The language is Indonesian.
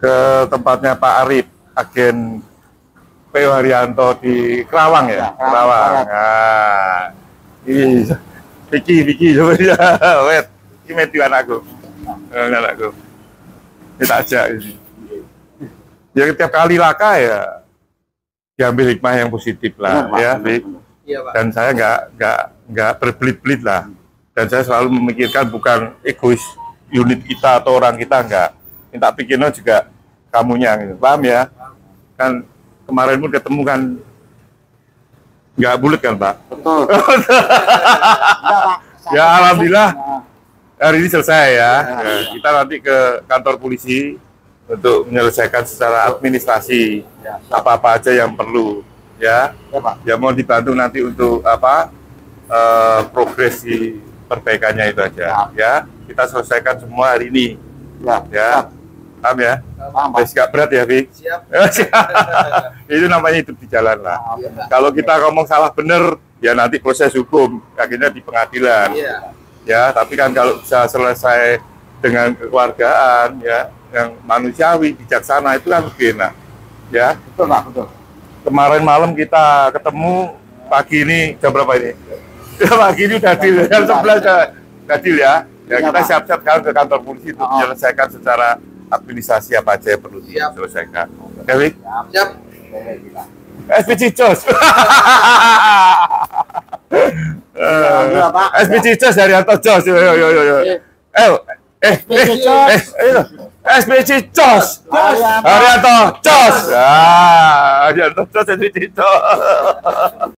ke tempatnya Pak Arif, agen PO Haryanto di Kerawang ya, Kerawang. Nah, ini Vicky coba ya, wet, ini metu anakku, ini tak ajak ini. Ya setiap kali laka ya diambil hikmah yang positif lah, ya, Vic. Iya, Pak. Dan saya nggak berbelit-belit lah. Dan saya selalu memikirkan bukan egois unit kita atau orang kita, enggak. Minta pikirnya juga kamunya, gitu. Paham ya? Kan kemarin pun ketemu kan nggak bulat kan, Pak? Betul. Ya alhamdulillah hari ini selesai ya. Ya, kita nanti ke kantor polisi untuk menyelesaikan secara administrasi apa-apa aja yang perlu ya. Ya mohon dibantu nanti untuk apa progres di perbaikannya itu aja ya. Kita selesaikan semua hari ini ya. Paham ya? Gak berat ya, Vic? Siap. Itu namanya hidup di jalan lah. Kalau kita ngomong salah bener, ya nanti proses hukum, akhirnya di pengadilan. Ya, tapi kan kalau bisa selesai dengan kekeluargaan, ya, yang manusiawi, bijaksana, itu kan lebih enak. Ya. Betul, Pak, betul. Kemarin malam kita ketemu, pagi ini, jam berapa ini? Pagi ini udah deal, jam 11 udah deal ya. Ya, kita siap-siap sekarang ke kantor polisi untuk menyelesaikan secara administrasi apa aja yang perlu diselesaikan. Oke, Vic? Siap. SPC Jos. SPC Jos dari Haryanto Jos. Yo. SPC Jos. Haryanto Jos. Haryanto Jos SPC Jos.